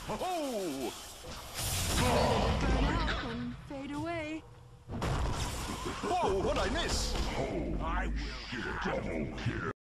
Ho-ho! Burn out and fade away. Whoa, what'd I miss? I will. Double kill.